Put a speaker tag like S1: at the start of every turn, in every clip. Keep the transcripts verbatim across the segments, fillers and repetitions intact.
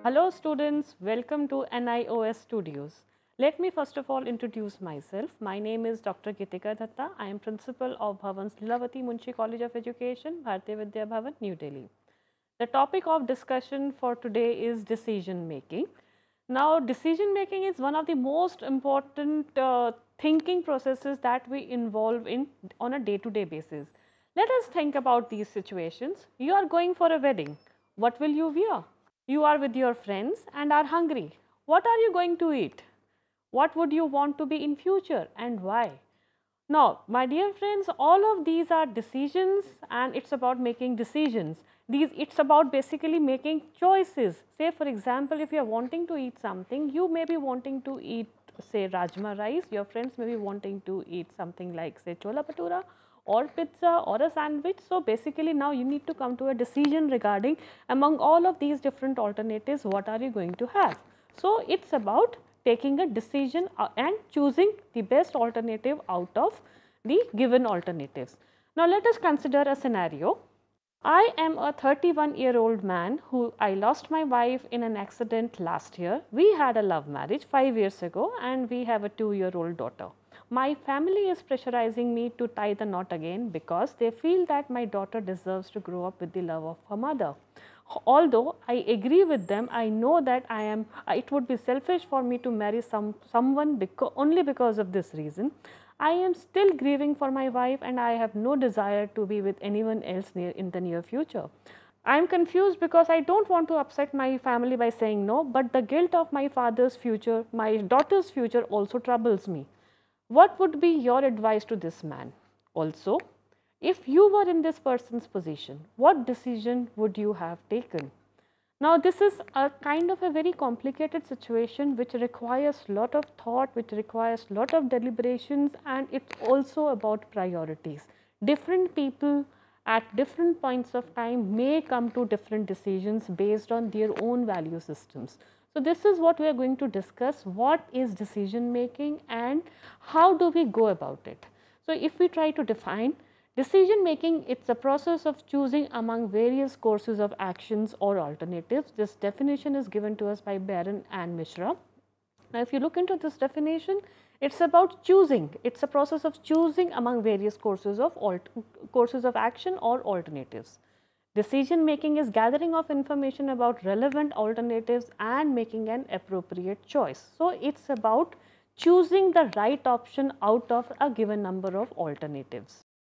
S1: Hello students, welcome to N I O S Studios. Let me first of all introduce myself. My name is Doctor Gitika Datta. I am principal of Bhavan's Lilavati Munshi College of Education, Bharatiya Vidya Bhavan, New Delhi. The topic of discussion for today is decision making. Now, decision making is one of the most important uh, thinking processes that we involve in on a day-to-day basis. Let us think about these situations. You are going for a wedding. What will you wear? You are with your friends and are hungry. What are you going to eat? What would you want to be in future and why? Now, my dear friends, all of these are decisions and it's about making decisions. These, it's about basically making choices. Say for example, if you are wanting to eat something, you may be wanting to eat say rajma rice, your friends may be wanting to eat something like say chola bhatura or pizza or a sandwich. So, basically now you need to come to a decision regarding among all of these different alternatives, what are you going to have. So, it's about taking a decision and choosing the best alternative out of the given alternatives. Now, let us consider a scenario. I am a thirty-one year old man who I lost my wife in an accident last year. We had a love marriage five years ago and we have a two year old daughter. My family is pressurizing me to tie the knot again because they feel that my daughter deserves to grow up with the love of her mother. Although I agree with them, I know that I am, it would be selfish for me to marry some, someone because, only because of this reason. I am still grieving for my wife and I have no desire to be with anyone else near in the near future. I am confused because I don't want to upset my family by saying no, but the guilt of my father's future, my daughter's future also troubles me. What would be your advice to this man? Also, if you were in this person's position, what decision would you have taken? Now, this is a kind of a very complicated situation which requires lot of thought, which requires lot of deliberations, and it's also about priorities. Different people at different points of time may come to different decisions based on their own value systems. So, this is what we are going to discuss, what is decision making and how do we go about it. So, if we try to define decision making, it's a process of choosing among various courses of actions or alternatives. This definition is given to us by Baron and Mishra. Now, if you look into this definition, it's about choosing. It's a process of choosing among various courses of alt courses of action or alternatives. Decision making is gathering of information about relevant alternatives and making an appropriate choice. So, it's about choosing the right option out of a given number of alternatives.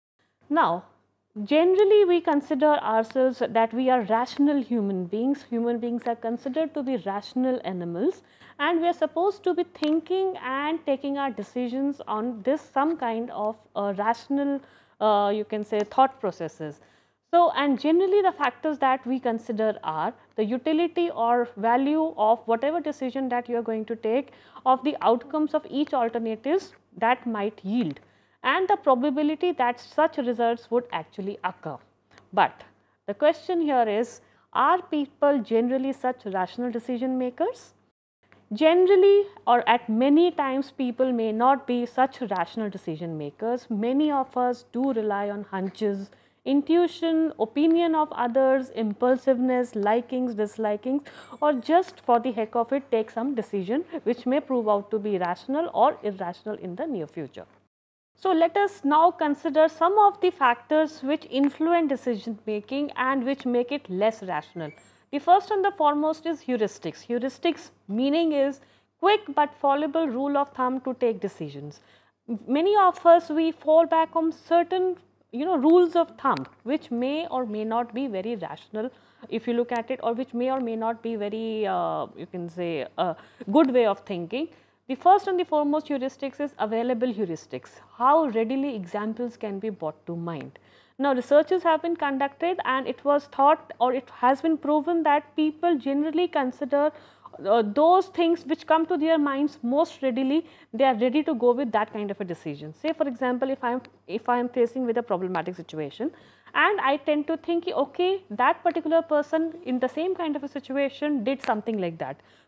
S1: Now, generally we consider ourselves that we are rational human beings. Human beings are considered to be rational animals and we are supposed to be thinking and taking our decisions on this some kind of uh, rational uh, you can say thought processes. So, and generally the factors that we consider are the utility or value of whatever decision that you are going to take, of the outcomes of each alternatives that might yield, and the probability that such results would actually occur. But the question here is, are people generally such rational decision makers? Generally or at many times people may not be such rational decision makers. Many of us do rely on hunches, intuition, opinion of others, impulsiveness, likings, dislikings, or just for the heck of it take some decision which may prove out to be rational or irrational in the near future. So, let us now consider some of the factors which influence decision making and which make it less rational. The first and the foremost is heuristics. Heuristics meaning is quick but fallible rule of thumb to take decisions. Many of us, we fall back on certain you know rules of thumb which may or may not be very rational if you look at it, or which may or may not be very uh, you can say a good way of thinking. The first and the foremost heuristics is available heuristics, how readily examples can be brought to mind. Now, researches have been conducted and it was thought or it has been proven that people generally consider uh, those things which come to their minds most readily, they are ready to go with that kind of a decision. Say for example, if I am if I am facing with a problematic situation and I tend to think, okay, that particular person in the same kind of a situation did something like that.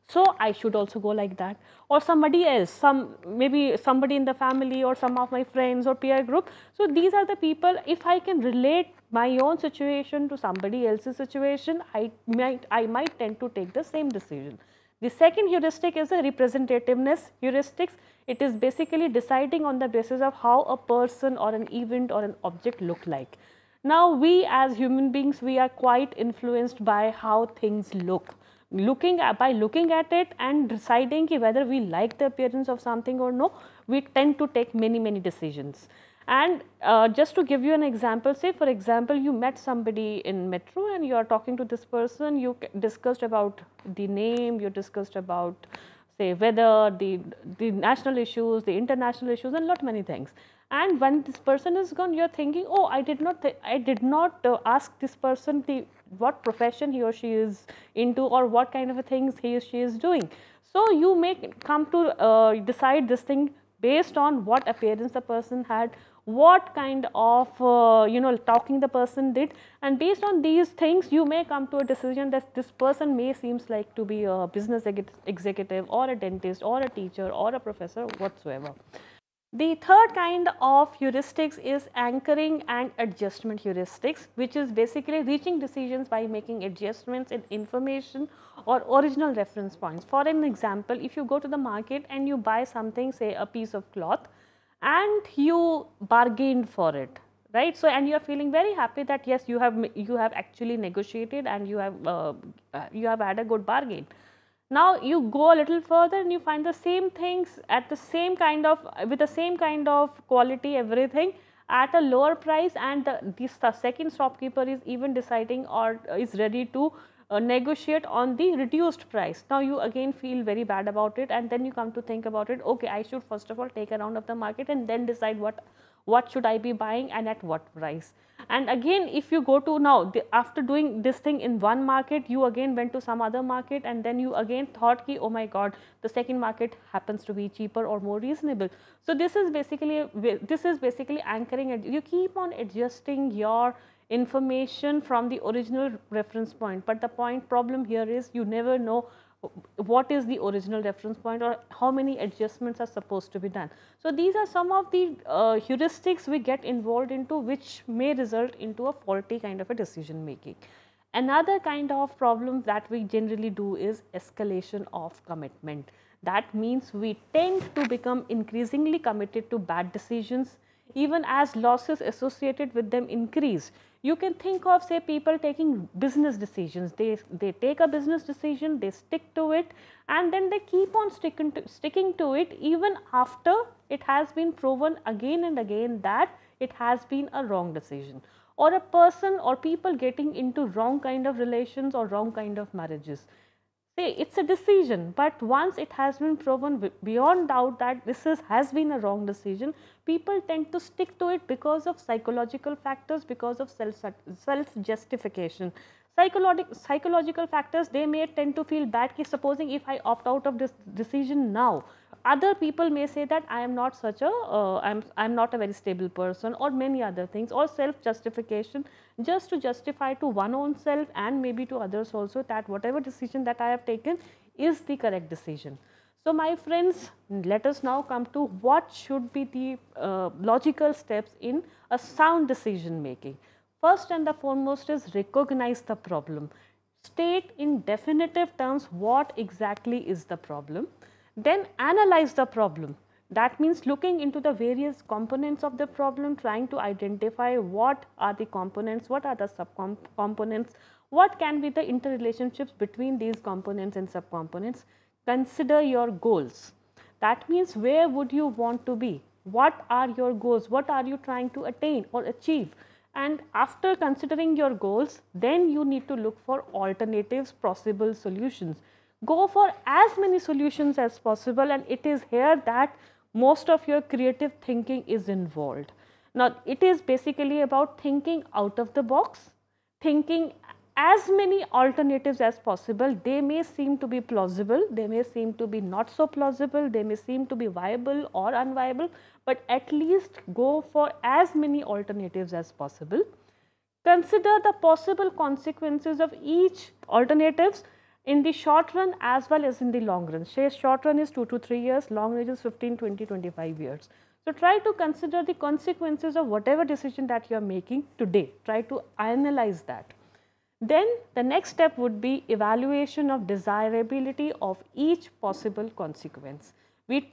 S1: so I should also go like that. Or somebody else, some maybe somebody in the family or some of my friends or peer group. So these are the people, if I can relate my own situation to somebody else's situation, I might, I might tend to take the same decision. The second heuristic is the representativeness heuristics. It is basically deciding on the basis of how a person or an event or an object look like. Now we as human beings, we are quite influenced by how things look. Looking at, by looking at it and deciding whether we like the appearance of something or no, we tend to take many many decisions. And uh, just to give you an example, say for example, you met somebody in metro and you are talking to this person, you discussed about the name, you discussed about say weather, the, the national issues, the international issues, and lot many things. And when this person is gone, you are thinking, oh, I did not, I did not uh, ask this person the what profession he or she is into, or what kind of things he or she is doing. So you may come to uh, decide this thing based on what appearance the person had, what kind of uh, you know talking the person did, and based on these things you may come to a decision that this person may seems like to be a business executive or a dentist or a teacher or a professor whatsoever. The third kind of heuristics is anchoring and adjustment heuristics, which is basically reaching decisions by making adjustments in information or original reference points. For an example, if you go to the market and you buy something, say a piece of cloth, and you bargained for it, right? So, and you are feeling very happy that yes, you have you have actually negotiated and you have uh, you have had a good bargain. Now you go a little further and you find the same things at the same kind of, with the same kind of quality, everything at a lower price, and the, this, the second shopkeeper is even deciding or is ready to uh, negotiate on the reduced price. Now you again feel very bad about it, and then you come to think about it, okay, I should first of all take a round of the market and then decide what what should I be buying and at what price. And again, if you go to now, the, after doing this thing in one market, you again went to some other market, and then you again thought ki, oh my god, the second market happens to be cheaper or more reasonable. So this is basically, this is basically anchoring it. You keep on adjusting your information from the original reference point, but the point problem here is you never know what is the original reference point or how many adjustments are supposed to be done. So these are some of the uh, heuristics we get involved into, which may result into a faulty kind of a decision making. Another kind of problem that we generally do is escalation of commitment. That means we tend to become increasingly committed to bad decisions even as losses associated with them increase. You can think of, say, people taking business decisions. They, they take a business decision, they stick to it, and then they keep on sticking to, sticking to it even after it has been proven again and again that it has been a wrong decision. Or a person or people getting into wrong kind of relations or wrong kind of marriages. Say it's a decision, but once it has been proven beyond doubt that this is, has been a wrong decision, people tend to stick to it because of psychological factors, because of self, self justification. Psychological, psychological factors, they may tend to feel bad, ki supposing if I opt out of this decision now, other people may say that I am not such a, uh, I'm, I'm not a very stable person, or many other things, or self justification, just to justify to one own self and maybe to others also that whatever decision that I have taken is the correct decision. So my friends, let us now come to what should be the uh, logical steps in a sound decision making. First and the foremost is recognize the problem. State in definitive terms what exactly is the problem. Then analyze the problem. That means looking into the various components of the problem, trying to identify what are the components, what are the subcomponents, what can be the interrelationships between these components and subcomponents. Consider your goals. That means where would you want to be? What are your goals? What are you trying to attain or achieve? And after considering your goals, then you need to look for alternatives, possible solutions. Go for as many solutions as possible, and it is here that most of your creative thinking is involved. Now, it is basically about thinking out of the box, thinking as many alternatives as possible. They may seem to be plausible, they may seem to be not so plausible, they may seem to be viable or unviable, but at least go for as many alternatives as possible. Consider the possible consequences of each alternatives. in the short run as well as in the long run. Say short run is two to three years, long run is fifteen, twenty, twenty-five years. So try to consider the consequences of whatever decision that you are making today. Try to analyze that. Then the next step would be evaluation of desirability of each possible consequence. We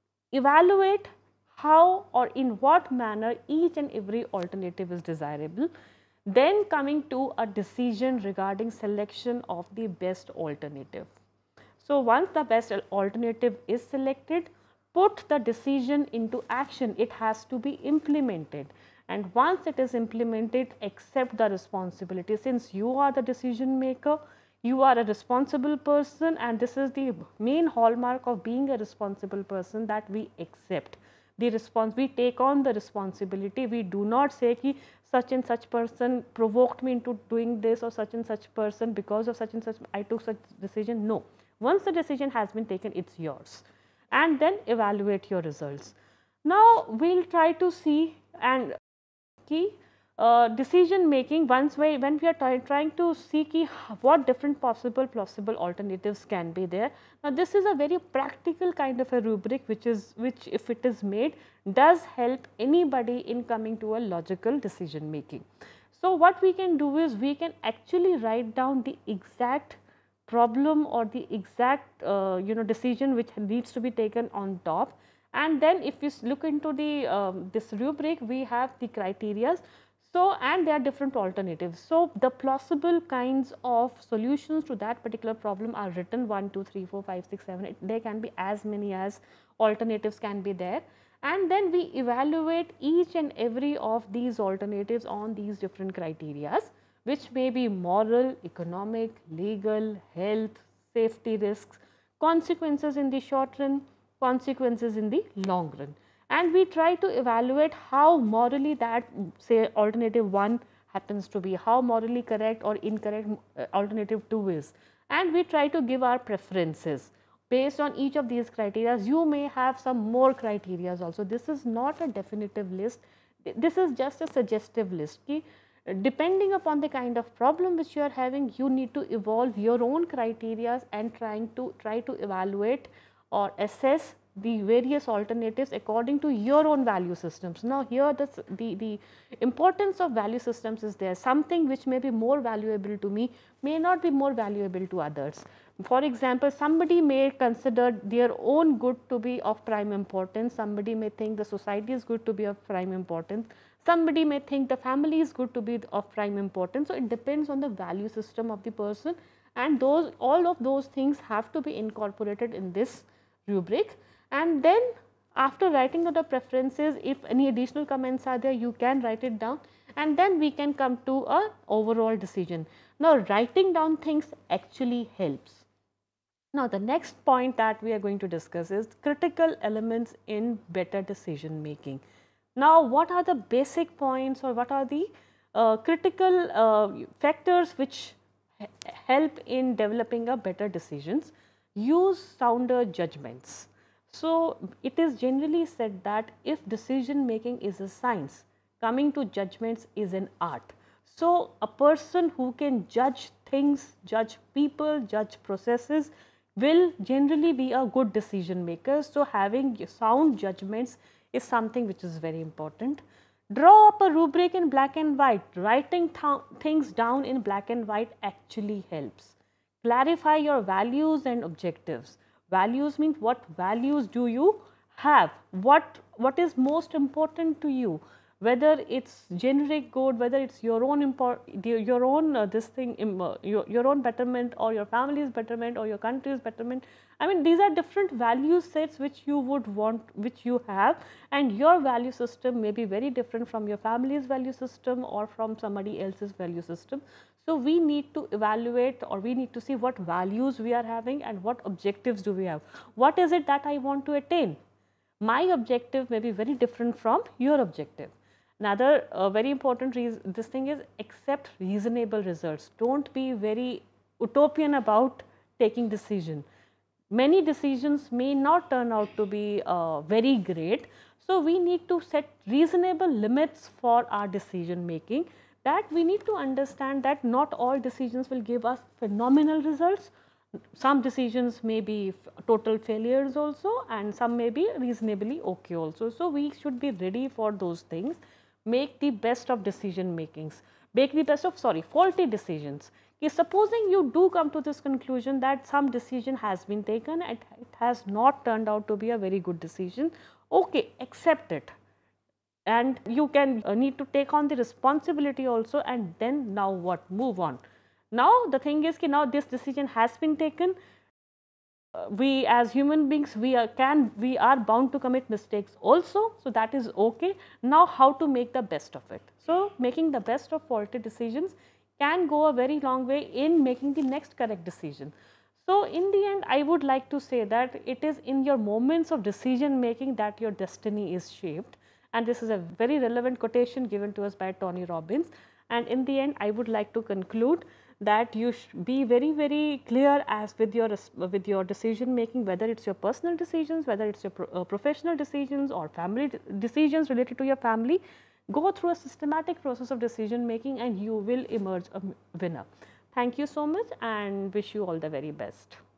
S1: evaluate how or in what manner each and every alternative is desirable. Then coming to a decision regarding selection of the best alternative. So once the best alternative is selected, put the decision into action. It has to be implemented. And once it is implemented, accept the responsibility. Since you are the decision maker, you are a responsible person, and this is the main hallmark of being a responsible person, that we accept the response, we take on the responsibility. We do not say ki such and such person provoked me into doing this, or such and such person because of such and such I took such decision. No, once the decision has been taken, it's yours. And then evaluate your results. Now we'll try to see and key uh, decision making once we when we are try, trying to see key what different possible plausible alternatives can be there. Now this is a very practical kind of a rubric which is which if it is made does help anybody in coming to a logical decision making. So what we can do is we can actually write down the exact problem or the exact uh, you know decision which needs to be taken on top, and then if you look into the um, this rubric, we have the criterias. So and there are different alternatives. So the plausible kinds of solutions to that particular problem are written one, two, three, four, five, six, seven, eight. There can be as many as alternatives can be there, and then we evaluate each and every of these alternatives on these different criterias, which may be moral, economic, legal, health, safety risks, consequences in the short run, consequences in the long run. And we try to evaluate how morally that say alternative one happens to be, how morally correct or incorrect uh, alternative two is. And we try to give our preferences. Based on each of these criteria, you may have some more criteria also. This is not a definitive list. This is just a suggestive list. Depending upon the kind of problem which you are having, you need to evolve your own criteria and trying to try to evaluate or assess the various alternatives according to your own value systems. Now here the, the, the importance of value systems is there. Something which may be more valuable to me may not be more valuable to others. For example, somebody may consider their own good to be of prime importance, somebody may think the society is good to be of prime importance, somebody may think the family is good to be of prime importance. So it depends on the value system of the person, and those all of those things have to be incorporated in this rubric. And then after writing down the preferences, if any additional comments are there, you can write it down, and then we can come to a overall decision. Now writing down things actually helps. Now the next point that we are going to discuss is critical elements in better decision making. Now what are the basic points, or what are the uh, critical uh, factors which help in developing a better decisions? Use sounder judgments. So it is generally said that if decision making is a science, coming to judgments is an art. So a person who can judge things, judge people, judge processes will generally be a good decision maker. So having sound judgments is something which is very important. Draw up a rubric in black and white. Writing th things down in black and white actually helps. Clarify your values and objectives. Values means what values do you have, what, what is most important to you, whether it's generic good, whether it's your own import, your own uh, this thing, uh, your, your own betterment, or your family's betterment, or your country's betterment. I mean, these are different value sets which you would want, which you have, and your value system may be very different from your family's value system or from somebody else's value system. So we need to evaluate, or we need to see what values we are having and what objectives do we have. What is it that I want to attain? My objective may be very different from your objective. Another uh, very important reason, this thing is accept reasonable results. Don't be very utopian about taking decision. Many decisions may not turn out to be uh, very great. So we need to set reasonable limits for our decision making. That we need to understand that not all decisions will give us phenomenal results. some decisions may be total failures also, and some may be reasonably okay also. So we should be ready for those things. Make the best of decision makings, make the best of sorry faulty decisions. Okay, supposing you do come to this conclusion that some decision has been taken and it has not turned out to be a very good decision, okay, accept it, and you can uh, need to take on the responsibility also, and then now what, move on. Now the thing is ki now this decision has been taken. Uh, we as human beings, we are can we are bound to commit mistakes also, so that is okay. Now how to make the best of it? So making the best of faulty decisions can go a very long way in making the next correct decision. So in the end, I would like to say that it is in your moments of decision making that your destiny is shaped, and this is a very relevant quotation given to us by Tony Robbins. And in the end, I would like to conclude that you should be very very clear as with your with your decision making, whether it's your personal decisions, whether it's your pro, uh, professional decisions or family decisions related to your family. Go through a systematic process of decision making and you will emerge a winner. Thank you so much and wish you all the very best.